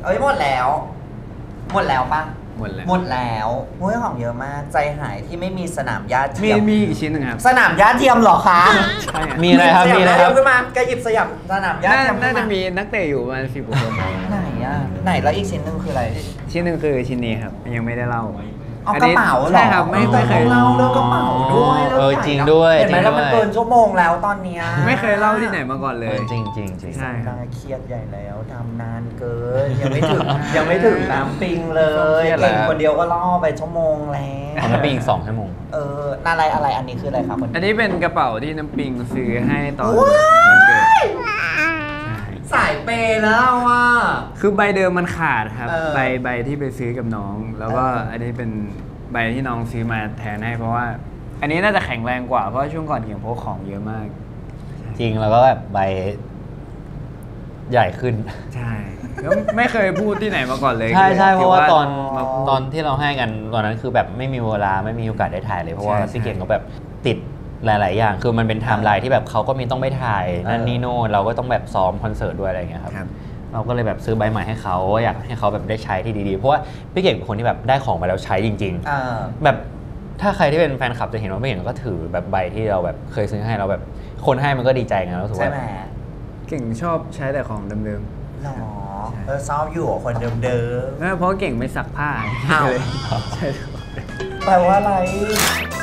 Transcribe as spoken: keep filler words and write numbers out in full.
เอ้ยหมดแล้วหมดแล้วปะหมดแล้วหมดแล้วหุ้ยของเยอะมากใจหายที่ไม่มีสนามหญ้าเทีมียมมีอีกชิ้นหนึ่งครับสนามหญ้าเทียมเหรอคะใช่มีอะไรครับมีอะไรครับขึ้นมาแกหยิบสยามสนามหญ้าเทียมน่าจะมีนักเตะอยู่ประมาณสิบกว่าคนไหนอ่ะไหนแล้วอีกชิ้นหนึ่งคืออะไรชิ้นหนึ่งคือชิ้นนี้ครับยังไม่ได้เล่าเอากระเป๋าเหรอใช่ครับไม่ไม่เคยเล่าเรื่องกระเป๋าด้วยเออจริงด้วยเห็นไหมแล้วมันเกินชั่วโมงแล้วตอนเนี้ยไม่เคยเล่าที่ไหนมาก่อนเลยจริงจริงจริงใช่น่าเครียดใหญ่แล้วทำนานเกินยังไม่ถึงยังไม่ถึงน้ำปิงเลยเก่งคนเดียวก็ล่อไปชั่วโมงแล้วของน้ำปิงอีกสองชั่วโมงเอออะไรอะไรอันนี้คืออะไรครับอันนี้เป็นกระเป๋าที่น้ำปิงซื้อให้ตอนวันเกิดสายเปย์แล้วอ่ะคือใบเดิมมันขาดครับเออใบใบที่ไปซื้อกับน้อง แล้วก็เอออัอันนี้เป็นใบที่น้องซื้อมาแทนให้เพราะว่า อันนี้น่าจะแข็งแรงกว่าเพราะช่วงก่อนเก่งพกของเยอะมากจริงแล้วก็แบบใบใหญ่ขึ้นใช่แล้วไม่เคยพูดที่ไหนมาก่อนเลยใช่ใช่เพราะว่าตอนมาพูดตอนที่เราให้กันตอนนั้นคือแบบไม่มีเวลาไม่มีโอกาสได้ถ่ายเลยเพราะว่าใช่พี่เก่งก็แบบติดหลาย ๆ อย่างคือมันเป็นไทม์ไลน์ที่แบบเขาก็มีต้องไปถ่ายนั่นนี่โน่นเราก็ต้องแบบซ้อมคอนเสิร์ตด้วยอะไรอย่างเงี้ยครับเราก็เลยแบบซื้อใบใหม่ให้เขาอยากให้เขาแบบได้ใช้ที่ดีๆเพราะว่าพี่เก่งเป็นคนที่แบบได้ของมาแล้วใช้จริงๆแบบถ้าใครที่เป็นแฟนคลับจะเห็นว่าพี่เก่งก็ถือแบบใบที่เราแบบเคยซื้อให้เราแบบคนให้มันก็ดีใจไงเราถือว่าเก่งชอบใช้แต่ของเดิมๆหรอเออชอบอยู่กับคนเดิมๆเพราะเก่งไม่ซักผ้าอ้าวใช่แปลว่าอะไร